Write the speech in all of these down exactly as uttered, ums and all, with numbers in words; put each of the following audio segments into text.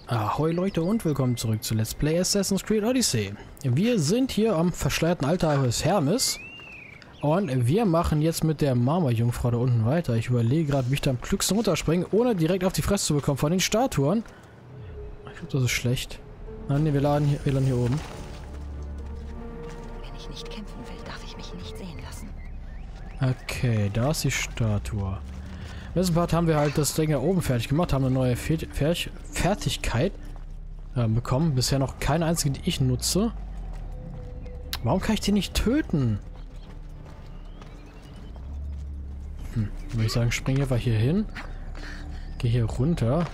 Ahoi Leute und willkommen zurück zu Let's Play Assassin's Creed Odyssey. Wir sind hier am verschleierten Altar des Hermes und wir machen jetzt mit der Marmorjungfrau da unten weiter. Ich überlege gerade, wie ich da am klügsten runterspringe, ohne direkt auf die Fresse zu bekommen von den Statuen. Ich glaube, das ist schlecht. Ah ne, wir laden hier, wir laden hier oben. Wenn ich nicht kämpfen will, darf ich mich nicht sehen lassen. Okay, da ist die Statue. Im letzten Part haben wir halt das Ding da oben fertig gemacht, haben eine neue Fe Fer Fertigkeit äh, bekommen. Bisher noch keine einzige, die ich nutze. Warum kann ich die nicht töten? Hm, würde ich sagen, springe einfach hier hin. Gehe hier runter.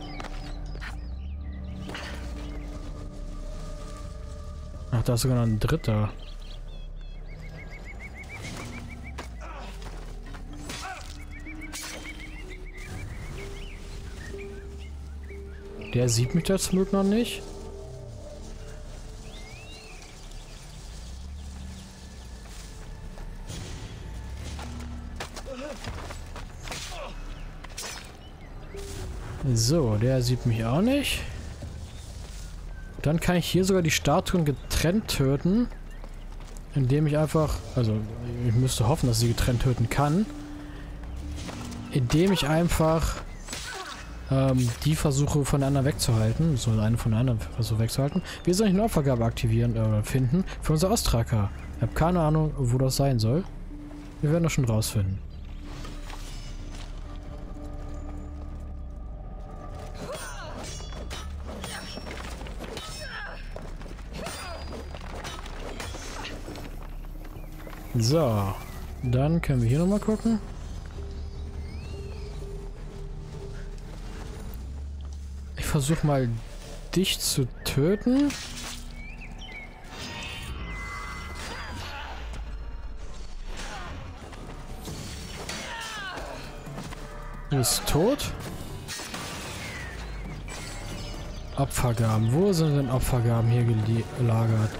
Ach, da ist sogar noch ein dritter. Der sieht mich da zum Glück noch nicht. So, der sieht mich auch nicht. Dann kann ich hier sogar die Statuen getrennt töten. Indem ich einfach... Also, ich müsste hoffen, dass ich sie getrennt töten kann. Indem ich einfach... Ähm, die versuche von der anderen wegzuhalten. So, eine von der anderen versuche wegzuhalten. Wir sollen eine Opfergabe aktivieren oder äh, finden für unser Ostraker. Ich habe keine Ahnung, wo das sein soll. Wir werden das schon rausfinden. So, dann können wir hier nochmal gucken. Ich versuche mal, dich zu töten. Du bist tot. Opfergaben. Wo sind denn Opfergaben hier gelagert?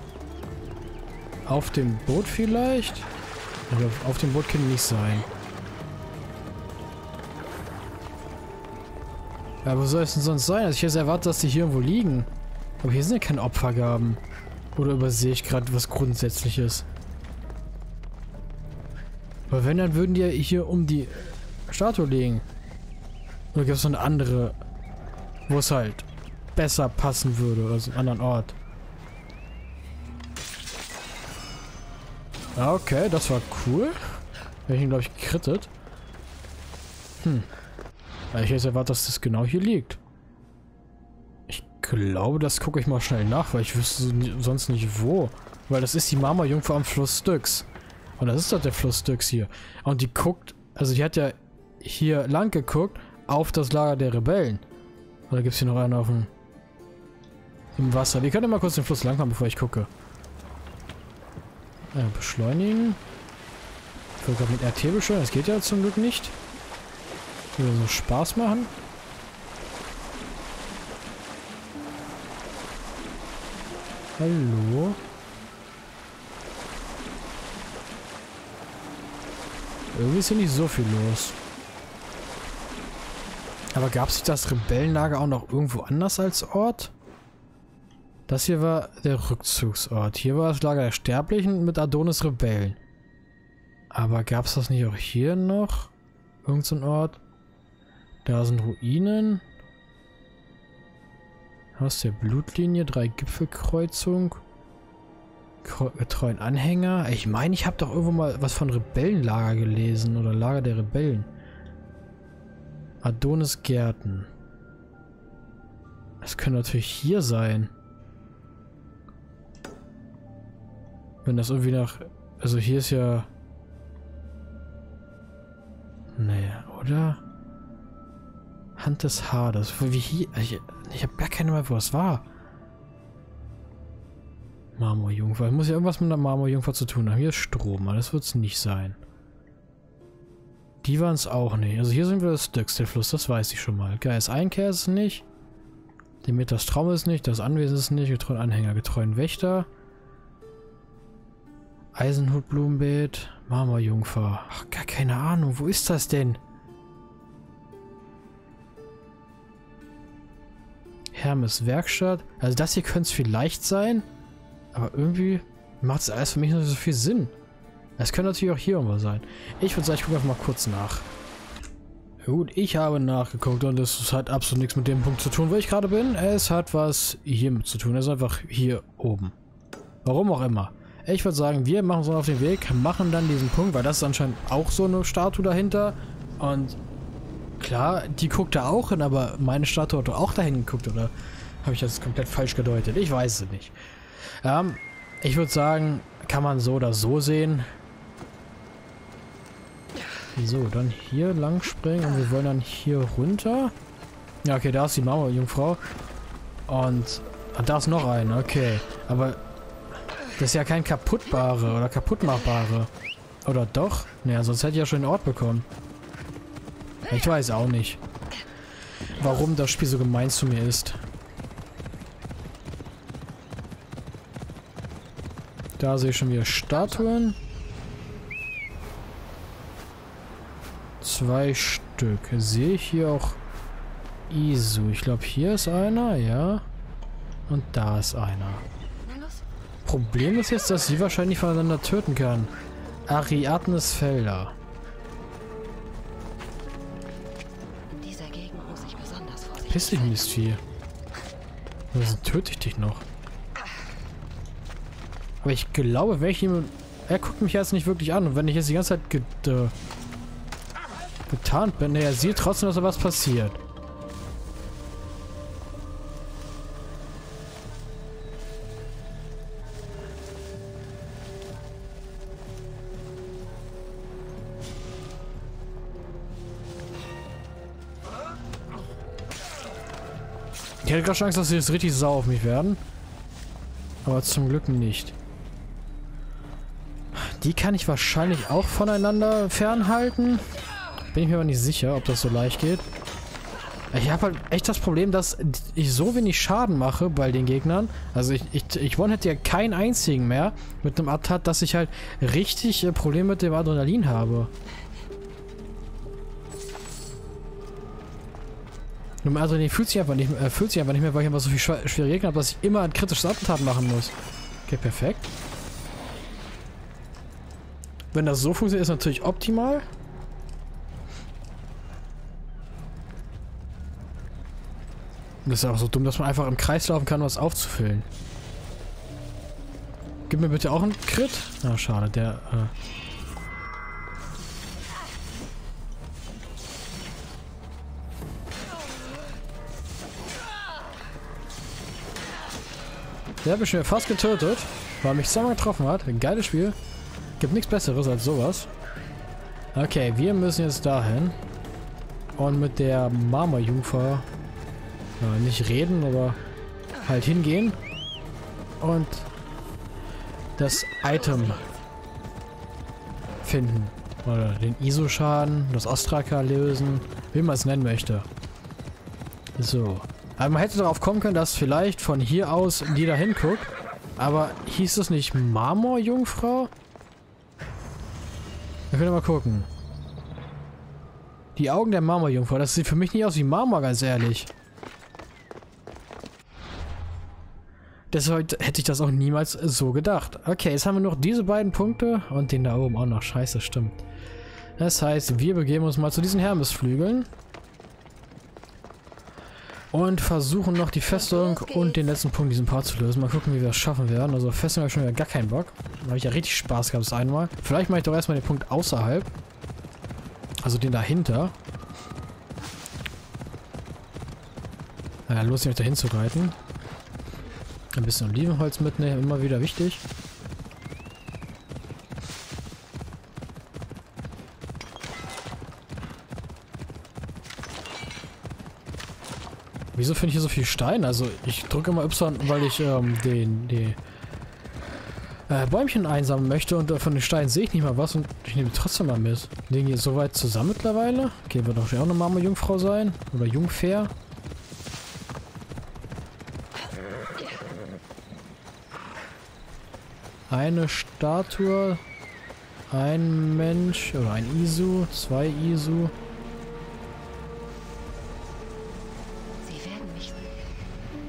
Auf dem Boot vielleicht? Also auf dem Boot kann nicht sein. Ja, wo soll es denn sonst sein? Also ich hätte erwartet, dass die hier irgendwo liegen. Aber hier sind ja keine Opfergaben. Oder übersehe ich gerade was Grundsätzliches? Aber wenn, dann würden die ja hier um die Statue liegen. Oder gibt es noch eine andere, wo es halt besser passen würde, oder so einen anderen Ort? Okay, das war cool. Hätte ich ihn, glaube ich, gekrittet. Hm. Ich hätte erwartet, dass das genau hier liegt. Ich glaube, das gucke ich mal schnell nach, weil ich wüsste sonst nicht wo. Weil das ist die Marmorjungfrau am Fluss Styx. Und das ist doch der Fluss Styx hier. Und die guckt, also die hat ja hier lang geguckt auf das Lager der Rebellen. Oder gibt es hier noch einen auf dem im Wasser? Wir können mal kurz den Fluss lang fahren, bevor ich gucke. Ja, beschleunigen. Ich wollte gerade mit R T beschleunigen, das geht ja zum Glück nicht. Würde so Spaß machen. Hallo? Irgendwie ist hier nicht so viel los. Aber gab es das Rebellenlager auch noch irgendwo anders als Ort? Das hier war der Rückzugsort. Hier war das Lager der Sterblichen mit Adonis Rebellen. Aber gab es das nicht auch hier noch? Irgend so ein Ort? Da sind Ruinen. Haus der Blutlinie, drei Gipfelkreuzung. Getreuen Anhänger. Ich meine, ich habe doch irgendwo mal was von Rebellenlager gelesen. Oder Lager der Rebellen. Adonis Gärten. Das könnte natürlich hier sein. Wenn das irgendwie nach... Also hier ist ja... Nee, oder? Hand des Hades. Wie hier... Ich, ich habe gar keine Ahnung, wo es war. Marmorjungfrau. Ich muss ja irgendwas mit einer Marmorjungfrau zu tun haben. Hier ist Strom, aber das wird es nicht sein. Die waren es auch nicht. Also hier sind wir das Styx, der Fluss, das weiß ich schon mal. Geist Einkehr ist es nicht. Demeters Traum ist nicht. Das Anwesen ist nicht. Getreuen Anhänger, getreuen Wächter. Eisenhutblumenbeet. Marmorjungfrau. Ach, gar keine Ahnung. Wo ist das denn? Hermes Werkstatt. Also das hier könnte es vielleicht sein. Aber irgendwie macht es alles für mich nicht so viel Sinn. Es könnte natürlich auch hier irgendwo sein. Ich würde sagen, ich gucke einfach mal kurz nach. Gut, ich habe nachgeguckt und es hat absolut nichts mit dem Punkt zu tun, wo ich gerade bin. Es hat was hiermit zu tun. Es ist einfach hier oben. Warum auch immer. Ich würde sagen, wir machen uns auf den Weg, machen dann diesen Punkt, weil das ist anscheinend auch so eine Statue dahinter. Und klar, die guckt da auch hin, aber meine Statue hat auch dahin geguckt, oder habe ich das komplett falsch gedeutet? Ich weiß es nicht. Ähm, ich würde sagen, kann man so oder so sehen. So, dann hier lang springen und wir wollen dann hier runter. Ja, okay, da ist die Mauer, Jungfrau. Und ah, da ist noch eine, okay. Aber das ist ja kein kaputtbare oder kaputtmachbare. Oder doch? Naja, sonst hätte ich ja schon den Ort bekommen. Ich weiß auch nicht, warum das Spiel so gemein zu mir ist. Da sehe ich schon wieder Statuen. Zwei Stück. Sehe ich hier auch Isu. Ich glaube, hier ist einer, ja. Und da ist einer. Problem ist jetzt, dass sie wahrscheinlich voneinander töten kann. Ariadnes Felder. Dieser Gegend muss ich besonders vorsichtig Piss dich nicht viel. Sonst töte ich dich noch. Aber ich glaube, wenn ich ihm... Er guckt mich jetzt nicht wirklich an. Und wenn ich jetzt die ganze Zeit get, äh, getarnt bin, er sieht trotzdem, dass da was passiert. Ich hätte gerade schon Angst, dass sie jetzt richtig sauer auf mich werden. Aber zum Glück nicht. Die kann ich wahrscheinlich auch voneinander fernhalten. Bin ich mir aber nicht sicher, ob das so leicht geht. Ich habe halt echt das Problem, dass ich so wenig Schaden mache bei den Gegnern. Also ich, ich, ich one-hit ja keinen einzigen mehr mit einem Attack, dass ich halt richtig äh, Probleme mit dem Adrenalin habe. Nur mein Adrenalin fühlt sich einfach nicht, äh, fühlt sich einfach nicht mehr, weil ich einfach so viel schwer, schwere Gegner habe, dass ich immer ein kritisches Attentat machen muss. Okay, perfekt. Wenn das so funktioniert, ist natürlich optimal. Das ist auch so dumm, dass man einfach im Kreis laufen kann, um was aufzufüllen. Gib mir bitte auch einen Crit. Ah, schade, der... Äh Der hat mich schon fast getötet, weil er mich zweimal getroffen hat. Ein geiles Spiel. Gibt nichts Besseres als sowas. Okay, wir müssen jetzt dahin. Und mit der Marmorjungfer äh, nicht reden, aber halt hingehen. Und das Item finden. Oder den I S O-Schaden, das Ostraka lösen, wie man es nennen möchte. So. Aber man hätte darauf kommen können, dass vielleicht von hier aus die da hinguckt. Aber hieß es nicht Marmorjungfrau? Wir können mal gucken. Die Augen der Marmorjungfrau, das sieht für mich nicht aus wie Marmor, ganz ehrlich. Deshalb hätte ich das auch niemals so gedacht. Okay, jetzt haben wir noch diese beiden Punkte und den da oben auch noch. Scheiße, stimmt. Das heißt, wir begeben uns mal zu diesen Hermesflügeln. Und versuchen noch die Festung und den letzten Punkt diesen Part zu lösen. Mal gucken, wie wir das schaffen werden. Also Festung habe ich schon wieder gar keinen Bock. Da habe ich ja richtig Spaß gehabt das einmal. Vielleicht mache ich doch erstmal den Punkt außerhalb. Also den dahinter. Na ja, los, mich dahin zu reiten. Ein bisschen Olivenholz mitnehmen, immer wieder wichtig. Wieso finde ich hier so viel Stein? Also ich drücke immer Y, weil ich ähm, den, die äh, Bäumchen einsammeln möchte und äh, von den Steinen sehe ich nicht mal was und ich nehme die trotzdem mal mit. Liegen hier so weit zusammen mittlerweile? Okay, wird doch auch eine Marmorjungfrau sein. Oder Jungfer. Eine Statue. Ein Mensch. Oder ein Isu. Zwei Isu.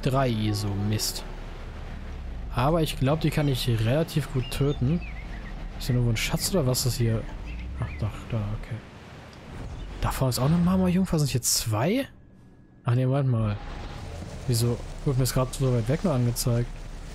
drei I S O. Mist. Aber ich glaube, die kann ich relativ gut töten. Ist da nur ein Schatz oder was ist das hier? Ach doch, da, okay. Da vorne ist auch eine Marmorjungfer. Sind hier zwei? Ach ne, warte mal. Wieso wird mir das gerade so weit weg nur angezeigt?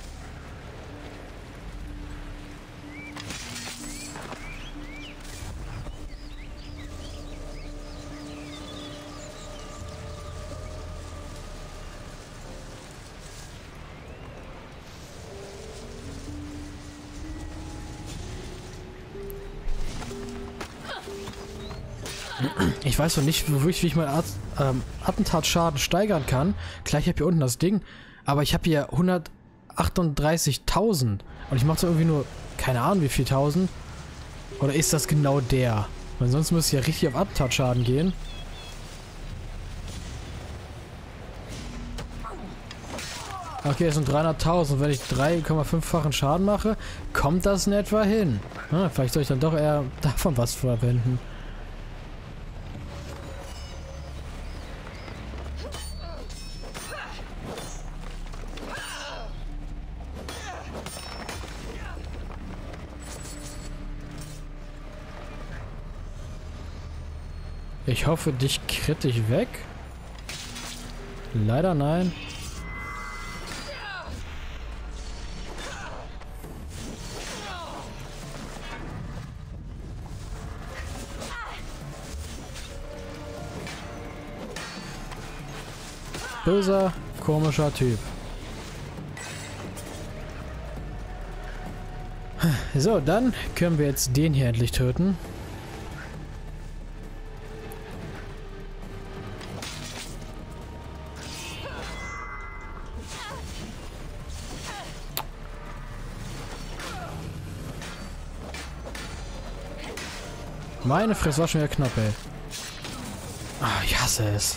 Ich weiß noch nicht, wie ich, wie ich meinen At ähm, Attentatsschaden steigern kann. Klar, ich habe hier unten das Ding, aber ich habe hier hundertachtunddreißigtausend. Und ich mache so irgendwie nur, keine Ahnung wie viel tausend. Oder ist das genau der? Weil sonst müsste ich ja richtig auf Attentatsschaden gehen. Okay, es sind dreihunderttausend. Wenn ich drei Komma fünf-fachen Schaden mache, kommt das in etwa hin. Ah, vielleicht soll ich dann doch eher davon was verwenden. Ich hoffe, dich kritt ich weg. Leider nein. Böser, komischer Typ. So, dann können wir jetzt den hier endlich töten. Meine Fresse, war schon wieder knapp, ey. Ah, ich hasse es.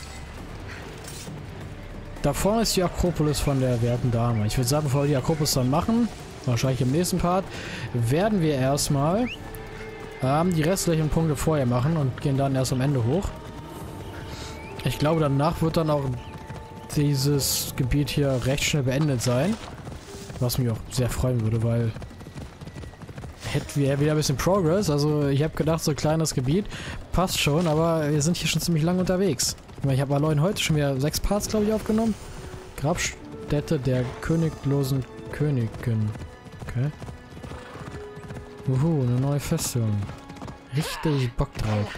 Da vorne ist die Akropolis von der werten Dame. Ich würde sagen, bevor wir die Akropolis dann machen, wahrscheinlich im nächsten Part, werden wir erstmal ähm, die restlichen Punkte vorher machen und gehen dann erst am Ende hoch. Ich glaube, danach wird dann auch dieses Gebiet hier recht schnell beendet sein. Was mich auch sehr freuen würde, weil hätten wir wieder ein bisschen Progress. Also ich habe gedacht, so ein kleines Gebiet passt schon, aber wir sind hier schon ziemlich lang unterwegs. Ich habe allein heute schon wieder sechs Parts, glaube ich, aufgenommen. Grabstätte der königlosen Königin. Okay. Uhu, eine neue Festung. Richtig Bock drauf.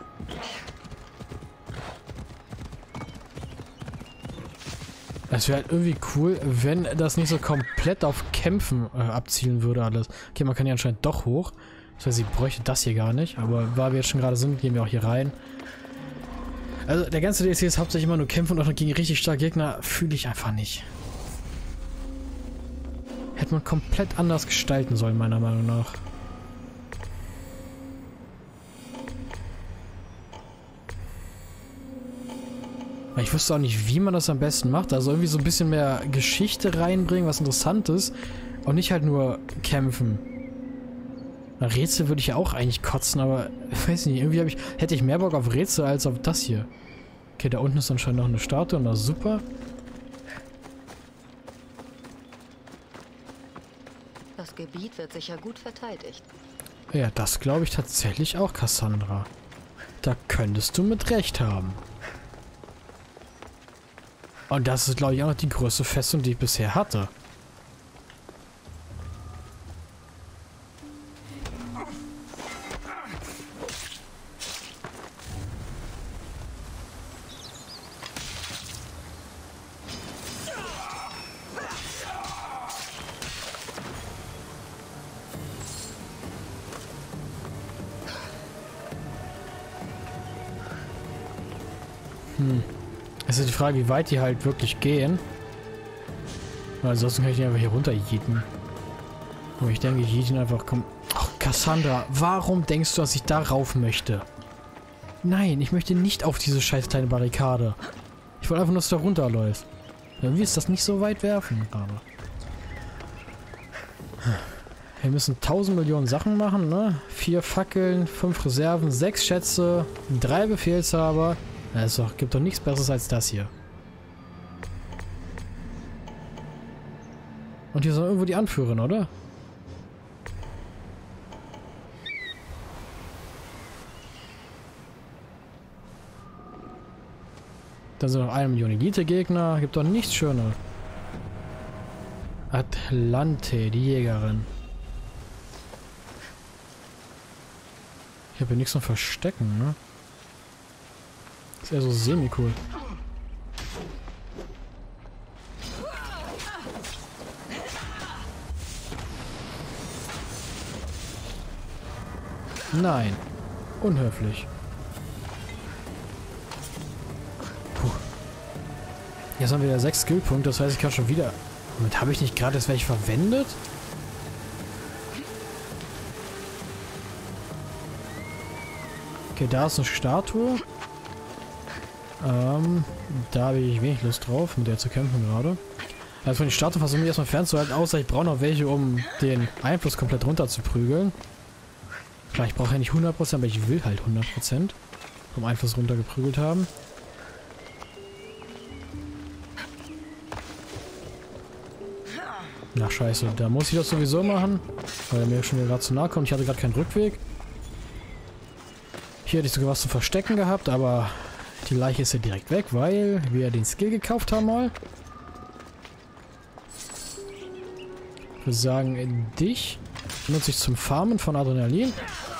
Es wäre halt irgendwie cool, wenn das nicht so komplett auf Kämpfen äh, abzielen würde alles. Okay, man kann ja anscheinend doch hoch. Das heißt, sie bräuchte das hier gar nicht. Aber weil wir jetzt schon gerade sind, gehen wir auch hier rein. Also der ganze D L C ist hauptsächlich immer nur Kämpfen und auch gegen richtig starke Gegner. Fühle ich einfach nicht. Hätte man komplett anders gestalten sollen, meiner Meinung nach. Ich wüsste auch nicht, wie man das am besten macht. Also irgendwie so ein bisschen mehr Geschichte reinbringen, was Interessantes. Und nicht halt nur kämpfen. Na, Rätsel würde ich ja auch eigentlich kotzen, aber ich weiß nicht, irgendwie hab ich, hätte ich mehr Bock auf Rätsel als auf das hier. Okay, da unten ist anscheinend noch eine Statue und das ist super. Das Gebiet wird sicher gut verteidigt. Ja, das glaube ich tatsächlich auch, Cassandra. Da könntest du mit Recht haben. Und das ist, glaube ich, auch noch die größte Festung, die ich bisher hatte. Hm. Es ist die Frage, wie weit die halt wirklich gehen. Weil ansonsten kann ich die einfach hier runter jieten. Aber ich denke, ich jiete einfach... Komm. Ach, Cassandra, warum denkst du, dass ich da rauf möchte? Nein, ich möchte nicht auf diese scheiß kleine Barrikade. Ich wollte einfach nur, dass du da runterläufst. Irgendwie ist das nicht so weit werfen gerade. Wir müssen tausend Millionen Sachen machen, ne? Vier Fackeln, fünf Reserven, sechs Schätze, drei Befehlshaber. Es gibt doch nichts Besseres als das hier. Und hier sind irgendwo die Anführerin, oder? Da sind noch eine Million Elite-Gegner. Gibt doch nichts Schöneres. Atlante, die Jägerin. Ich habe hier nichts zum Verstecken, ne? Ist eher so semi-cool. Nein. Unhöflich. Puh. Jetzt haben wir wieder sechs Skillpunkte, das heißt, ich kann schon wieder... Moment, habe ich nicht gerade das welche verwendet? Okay, da ist eine Statue. Ähm, da habe ich wenig Lust drauf, mit der zu kämpfen gerade. Also von den Statuen versuche ich erstmal fernzuhalten, außer ich brauche noch welche, um den Einfluss komplett runter zu prügeln. Klar, ich brauche ja nicht hundert Prozent, aber ich will halt hundert Prozent vom Einfluss runtergeprügelt haben. Na scheiße, da muss ich das sowieso machen, weil er mir schon wieder gerade zu nahe kommt. Ich hatte gerade keinen Rückweg. Hier hätte ich sogar was zu verstecken gehabt, aber die Leiche ist ja direkt weg, weil wir den Skill gekauft haben mal. Ich würde sagen, dich benutze ich zum Farmen von Adrenalin.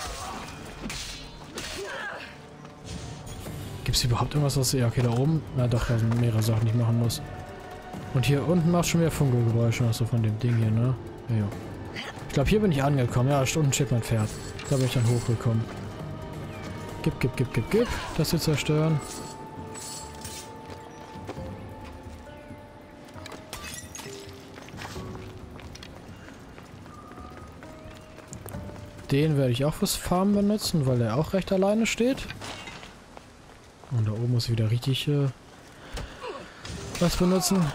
Gibt es überhaupt irgendwas, was... Ja, okay, da oben... Na doch, da sind mehrere Sachen, die ich machen muss. Und hier unten macht schon wieder Funkelgeräusche, also von dem Ding hier, ne? Ja, ja. Ich glaube, hier bin ich angekommen. Ja, unten steht mein Pferd. Da bin ich dann hochgekommen. Gib, gib, gib, gib, gib. Das hier zerstören. Den werde ich auch fürs Farmen benutzen, weil er auch recht alleine steht. Und da oben muss ich wieder richtig äh, was benutzen.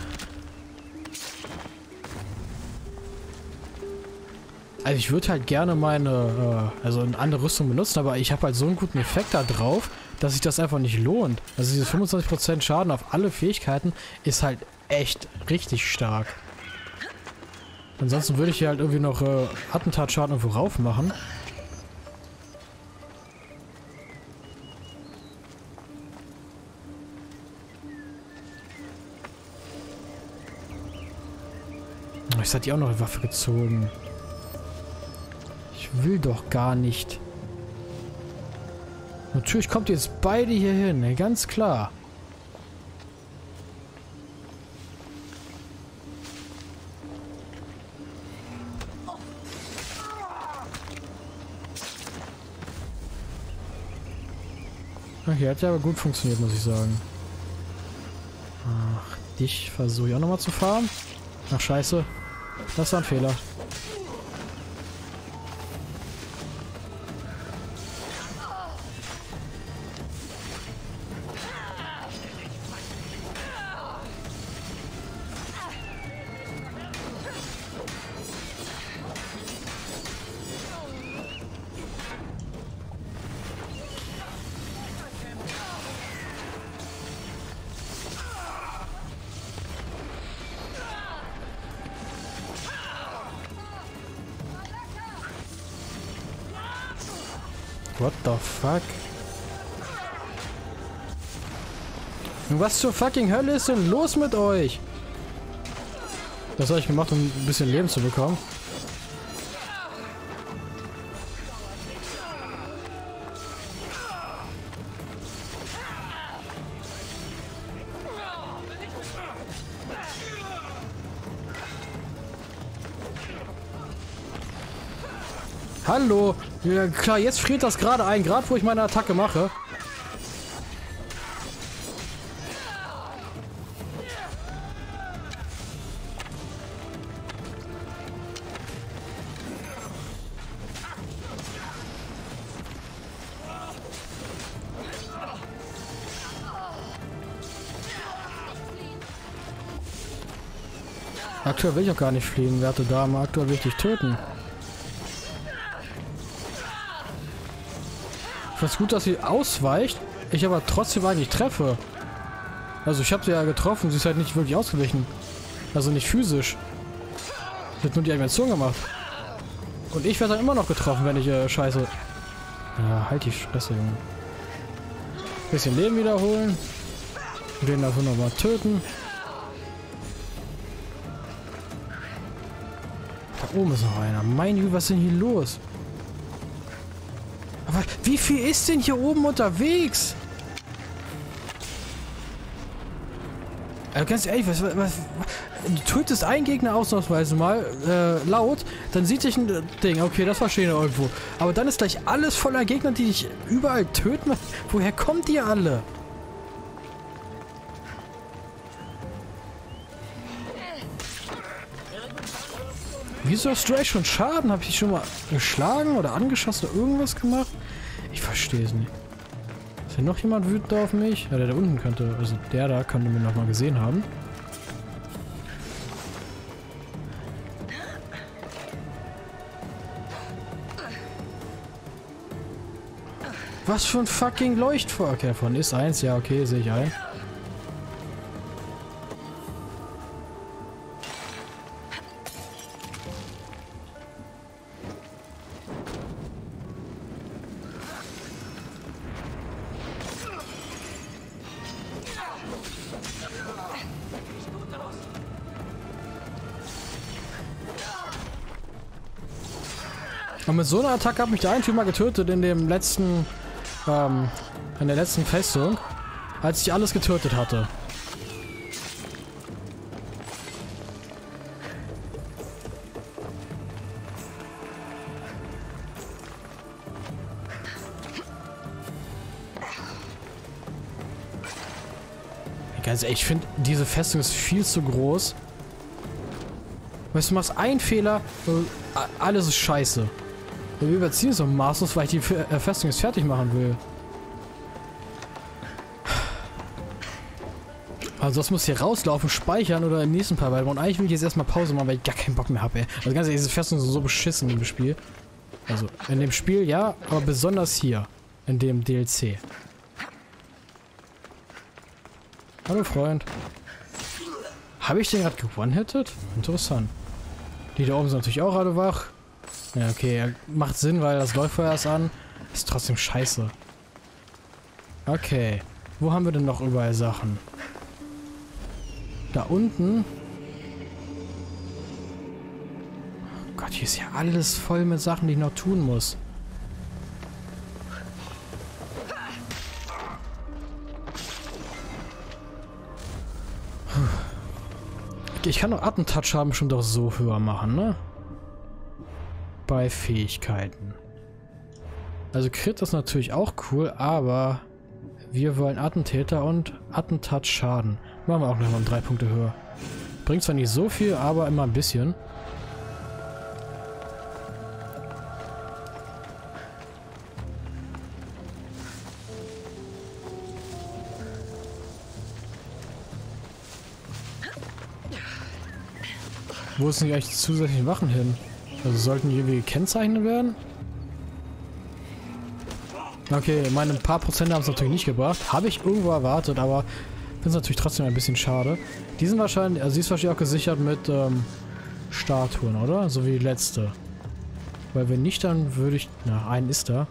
Also ich würde halt gerne meine, äh, also eine andere Rüstung benutzen, aber ich habe halt so einen guten Effekt da drauf, dass sich das einfach nicht lohnt. Also diese fünfundzwanzig Prozent Schaden auf alle Fähigkeiten ist halt echt richtig stark. Ansonsten würde ich hier halt irgendwie noch äh, Attentatschaden irgendwo rauf machen. Jetzt hat die auch noch eine Waffe gezogen. Ich will doch gar nicht. Natürlich kommt jetzt beide hier hin, ne? Ganz klar. Okay, hat ja aber gut funktioniert, muss ich sagen. Ach, dich versuche ich auch nochmal zu farmen. Ach, scheiße. Das war ein Fehler. What the fuck? Was zur fucking Hölle ist denn los mit euch? Das habe ich gemacht, um ein bisschen Leben zu bekommen. Hallo? Ja, klar, jetzt friert das gerade ein, gerade wo ich meine Attacke mache. Aktuell will ich auch gar nicht fliehen, werte Dame. Aktuell will ich dich töten. Ich weiß gut, dass sie ausweicht, ich aber trotzdem eigentlich treffe. Also ich habe sie ja getroffen, sie ist halt nicht wirklich ausgewichen. Also nicht physisch. Das hat nur die Animation gemacht. Und ich werde dann immer noch getroffen, wenn ich äh, scheiße. Ja, halt die Fresse, Junge. Bisschen Leben wiederholen. Und den dafür nochmal töten. Da oben ist noch einer. Mein Güte, was ist denn hier los? Aber wie viel ist denn hier oben unterwegs? Also ganz ehrlich, was, was, was, du tötest einen Gegner ausnahmsweise mal äh, laut, dann sieht sich ein Ding, okay, das verstehe ich irgendwo. Aber dann ist gleich alles voller Gegner, die dich überall töten. Woher kommt ihr alle? Wieso hast du echt schon Schaden? Habe ich dich schon mal geschlagen oder angeschossen oder irgendwas gemacht? Ich verstehe es nicht. Ist hier noch jemand wütend auf mich? Ja, der da unten könnte, also der da könnte mir noch mal gesehen haben. Was für ein fucking Leuchtfeuer. Okay, von ist eins, ja, okay, sehe ich ein. Und mit so einer Attacke hat mich der ein Typ mal getötet in dem letzten, ähm, in der letzten Festung, als ich alles getötet hatte. Ganz ehrlich, ich finde, diese Festung ist viel zu groß. Weißt du, du machst einen Fehler, alles ist scheiße. Wir überziehen es so maßlos, weil ich die Festung jetzt fertig machen will. Also das muss hier rauslaufen, speichern oder im nächsten Part weiter. Und eigentlich will ich jetzt erstmal Pause machen, weil ich gar keinen Bock mehr habe, ey. Also ganz ehrlich, diese Festung ist so beschissen in dem Spiel. Also in dem Spiel ja, aber besonders hier. In dem D L C. Hallo Freund. Habe ich den gerade ge-one-hitted? Interessant. Die da oben sind natürlich auch alle wach. Ja, okay, macht Sinn, weil das Leuchtfeuer ist an. Ist trotzdem scheiße. Okay. Wo haben wir denn noch überall Sachen? Da unten. Oh Gott, hier ist ja alles voll mit Sachen, die ich noch tun muss. Ich kann doch Attentouch haben schon doch so höher machen, ne? Bei Fähigkeiten. Also Crit ist natürlich auch cool, aber wir wollen Attentäter und Attentouch Schaden. Machen wir auch noch mal drei Punkte höher. Bringt zwar nicht so viel, aber immer ein bisschen. Wo sind die eigentlich zusätzlichen Wachen hin? Also sollten die irgendwie gekennzeichnet werden? Okay, meine paar Prozent haben es natürlich nicht gebracht. Habe ich irgendwo erwartet, aber finde es natürlich trotzdem ein bisschen schade. Die sind wahrscheinlich, also sie ist wahrscheinlich auch gesichert mit ähm, Statuen, oder? So wie die letzte. Weil wenn nicht, dann würde ich... Na, einen ist da.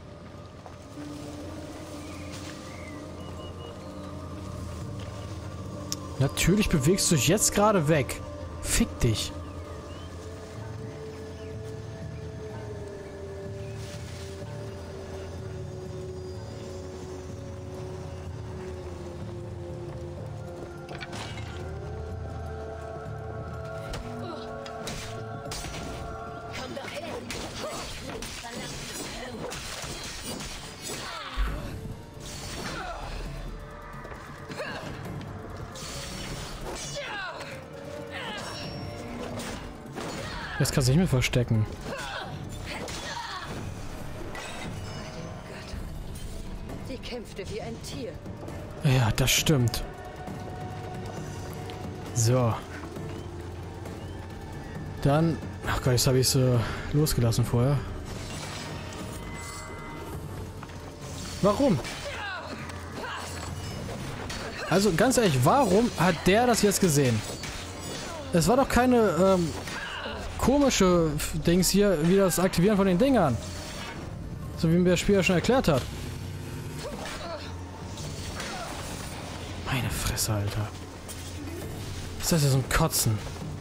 Natürlich bewegst du dich jetzt gerade weg. Fick dich. Jetzt kannst du nicht mehr verstecken. Sie kämpfte wie ein Tier. Ja, das stimmt. So. Dann... Ach Gott, jetzt habe ich sie losgelassen vorher. Warum? Also ganz ehrlich, warum hat der das jetzt gesehen? Es war doch keine ähm, komische Dings hier, wie das Aktivieren von den Dingern. So wie mir das Spiel ja schon erklärt hat. Meine Fresse, Alter. Ist das ja so ein Kotzen?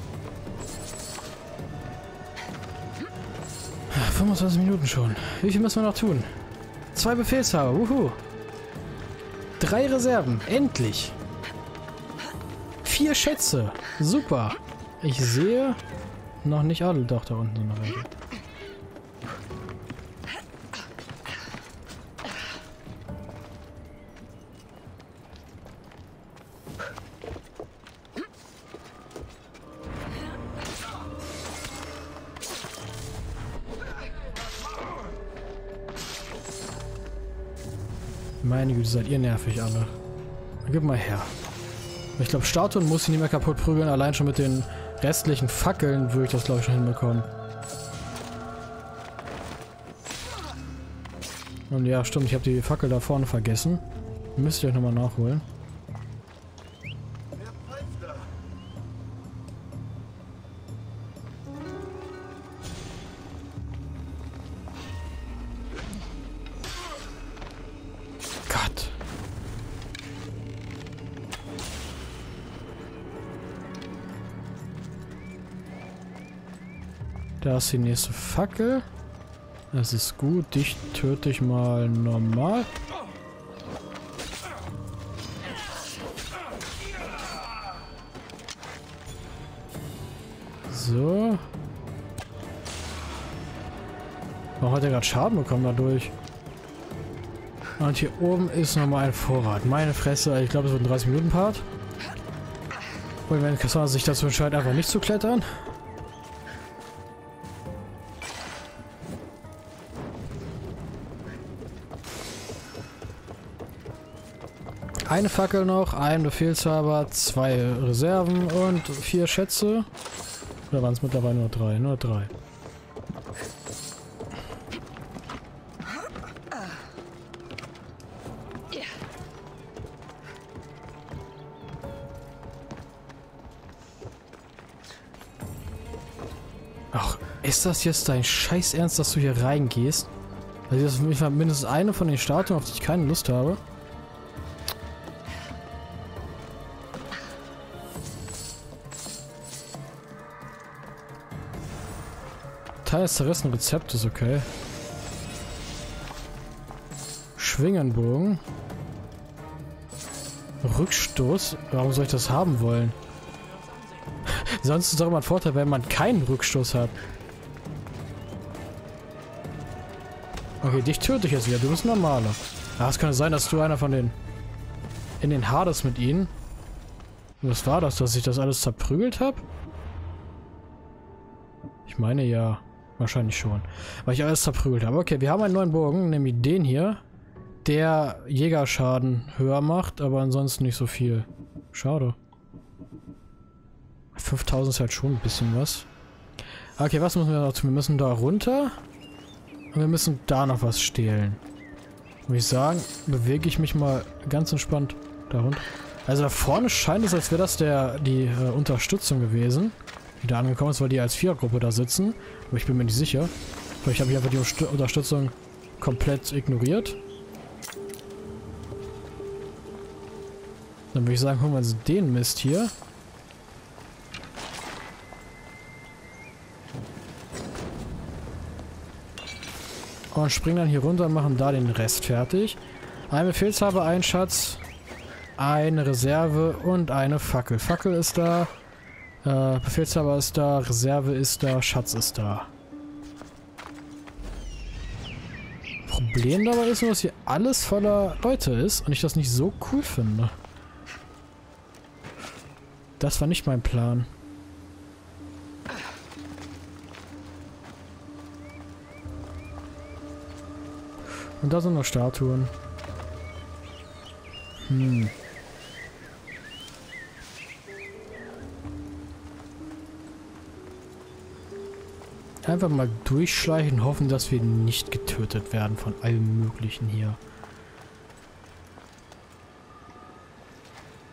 fünfundzwanzig Minuten schon. Wie viel müssen wir noch tun? Zwei Befehlshaber. Wuhu. Drei Reserven. Endlich. Vier Schätze. Super. Ich sehe noch nicht alle. Doch, da unten sind noch welche. Meine Güte, seid ihr nervig alle. Gib mal her. Ich glaube, Statuen muss ich nicht mehr kaputt prügeln. Allein schon mit den restlichen Fackeln würde ich das, glaube ich, schon hinbekommen. Und ja, stimmt, ich habe die Fackel da vorne vergessen. Müsst ihr euch nochmal nachholen. Gott. Da ist die nächste Fackel. Das ist gut. Dich töte ich mal normal. So. Oh, hat er gerade Schaden bekommen dadurch. Und hier oben ist nochmal ein Vorrat. Meine Fresse, ich glaube, es wird ein dreißig Minuten Part. Und wenn Cassandra sich dazu entscheidet, einfach nicht zu klettern. Eine Fackel noch, ein Befehlshaber, zwei Reserven und vier Schätze. Oder waren es mittlerweile nur drei? Nur drei. Ach, ist das jetzt dein Scheiß Ernst, dass du hier reingehst? Also das ist für mich mindestens eine von den Statuen, auf die ich keine Lust habe. Teil des zerrissenen Rezeptes, okay. Schwingenbogen. Rückstoß. Warum soll ich das haben wollen? Sonst ist es doch immer ein Vorteil, wenn man keinen Rückstoß hat. Okay, dich töte ich jetzt wieder. Du bist ein normaler. Ah, es kann sein, dass du einer von den... in den Hades mit ihnen. Und was war das, dass ich das alles zerprügelt habe? Ich meine ja. Wahrscheinlich schon. Weil ich alles zerprügelt habe. Okay, wir haben einen neuen Bogen, nämlich den hier. Der Jägerschaden höher macht, aber ansonsten nicht so viel. Schade. fünftausend ist halt schon ein bisschen was. Okay, was müssen wir noch tun? Wir müssen da runter. Und wir müssen da noch was stehlen. Muss ich sagen, bewege ich mich mal ganz entspannt da runter. Also da vorne scheint es, als wäre das der die äh, Unterstützung gewesen. Die da angekommen ist, weil die als Vierergruppe da sitzen. Aber ich bin mir nicht sicher. Vielleicht habe ich einfach die Unterst Unterstützung komplett ignoriert. Dann würde ich sagen, holen wir uns den Mist hier. Und springen dann hier runter und machen da den Rest fertig. Ein Befehlshaber, ein Schatz, eine Reserve und eine Fackel. Fackel ist da. Äh, Befehlshaber ist da, Reserve ist da, Schatz ist da. Problem dabei ist nur, dass hier alles voller Leute ist und ich das nicht so cool finde. Das war nicht mein Plan. Und da sind noch Statuen. Hm. Einfach mal durchschleichen, hoffen, dass wir nicht getötet werden von allem Möglichen hier.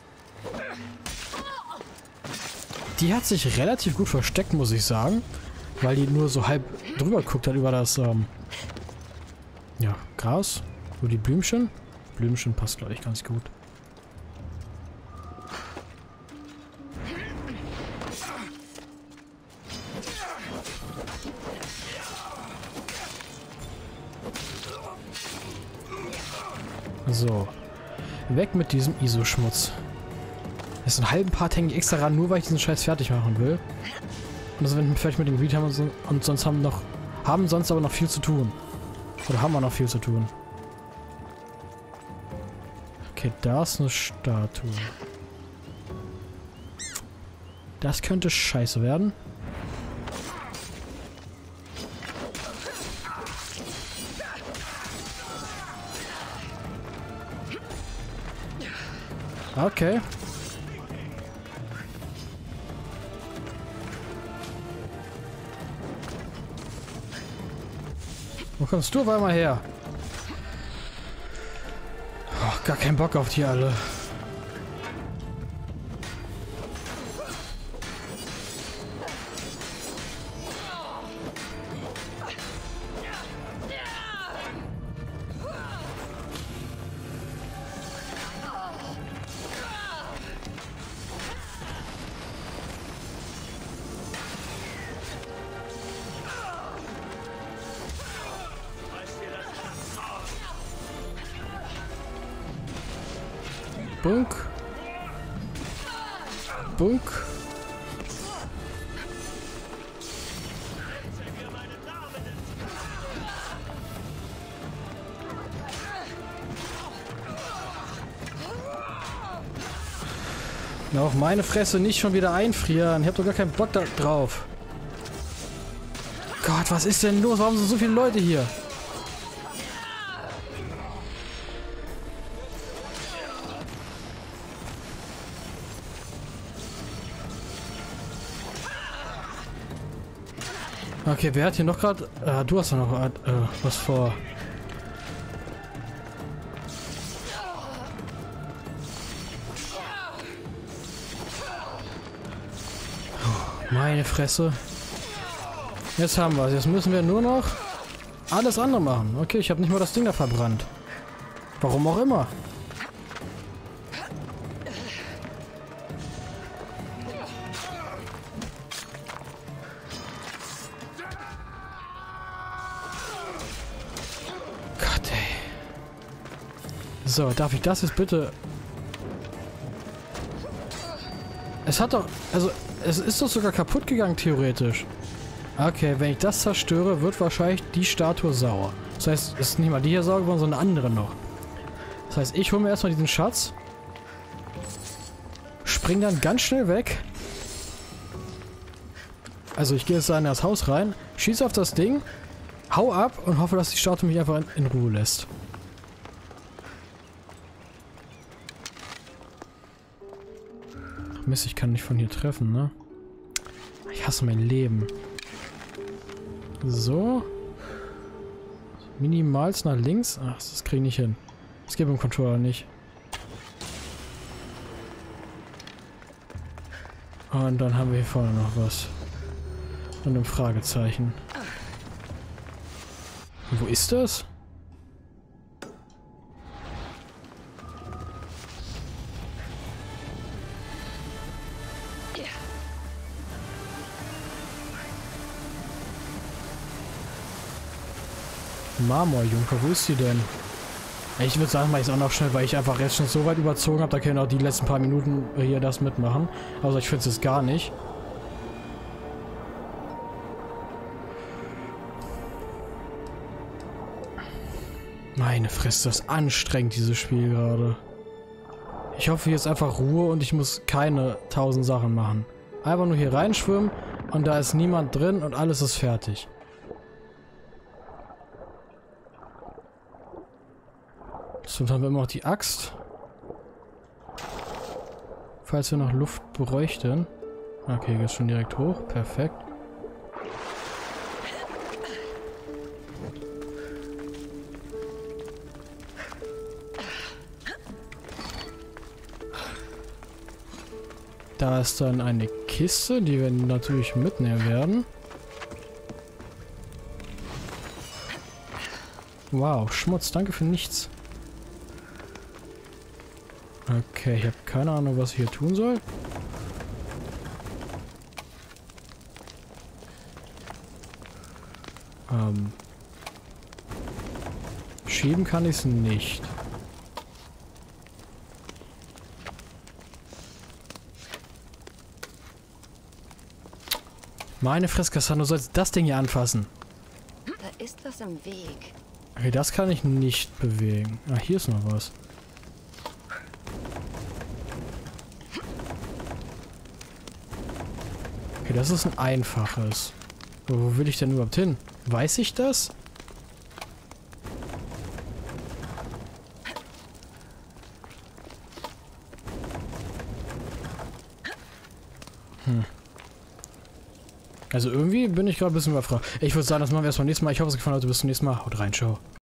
Die hat sich relativ gut versteckt, muss ich sagen. weil die nur so halb drüber guckt hat über das, ähm, ja, Gras. Über die Blümchen. Blümchen passt, glaube ich, ganz gut. So. Weg mit diesem I S O-Schmutz. Das ist ein halben Part, hänge ich extra ran, nur weil ich diesen Scheiß fertig machen will. Und das werden wir vielleicht mit dem Gebiet haben und, so, und sonst haben noch. Haben sonst aber noch viel zu tun. Oder haben wir noch viel zu tun. Okay, da ist eine Statue. Das könnte scheiße werden. Okay. Wo kommst du auf einmal her? Oh, gar keinen Bock auf die alle. Bunk. Bunk. Na, auf meine Fresse nicht schon wieder einfrieren. Ich hab doch gar keinen Bock da drauf. Gott, was ist denn los? Warum sind so viele Leute hier? Okay, wer hat hier noch gerade... Äh, du hast doch noch äh, was vor. Meine Fresse. Jetzt haben wir es. Jetzt müssen wir nur noch alles andere machen. Okay, ich habe nicht mal das Ding da verbrannt. Warum auch immer. So, darf ich das jetzt bitte... Es hat doch... Also, es ist doch sogar kaputt gegangen, theoretisch. Okay, wenn ich das zerstöre, wird wahrscheinlich die Statue sauer. Das heißt, es ist nicht mal die hier sauer geworden, sondern eine andere noch. Das heißt, ich hole mir erstmal diesen Schatz. Spring dann ganz schnell weg. Also, ich gehe jetzt da in das Haus rein, schieße auf das Ding, hau ab und hoffe, dass die Statue mich einfach in, in Ruhe lässt. Mist, ich kann nicht von hier treffen, ne? Ich hasse mein Leben. So. Minimals nach links. Ach, das kriege ich nicht hin. Das geht mit dem Controller nicht. Und dann haben wir hier vorne noch was. Und ein Fragezeichen. Und wo ist das? Marmorjunker, wo ist sie denn? Ich würde sagen, mach ich es auch noch schnell, weil ich einfach jetzt schon so weit überzogen habe, da können auch die letzten paar Minuten hier das mitmachen. Also ich finde es jetzt gar nicht. Meine Fresse, das ist anstrengend, dieses Spiel gerade. Ich hoffe, hier ist einfach Ruhe und ich muss keine tausend Sachen machen. Einfach nur hier reinschwimmen und da ist niemand drin und alles ist fertig. So, dann haben wir immer noch die Axt. Falls wir noch Luft bräuchten. Okay, geht schon direkt hoch. Perfekt. Da ist dann eine Kiste, die wir natürlich mitnehmen werden. Wow, Schmutz, danke für nichts. Okay, ich habe keine Ahnung, was ich hier tun soll. Ähm. Schieben kann ich es nicht. Meine Fresse, du sollst das Ding hier anfassen. Da ist was im Weg. Okay, das kann ich nicht bewegen. Ah, hier ist noch was. Okay, das ist ein einfaches. Aber wo will ich denn überhaupt hin? Weiß ich das? Hm. Also irgendwie bin ich gerade ein bisschen überfragt. Ich würde sagen, das machen wir erstmal nächstes Mal. Ich hoffe, es gefallen hat. Bis zum nächsten Mal. Haut rein, ciao.